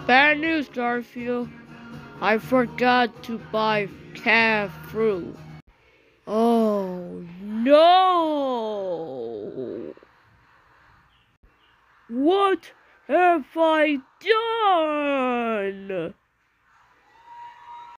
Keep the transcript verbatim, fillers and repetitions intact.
Bad news, Garfield. I forgot to buy cat fruit. Oh no! What have I done?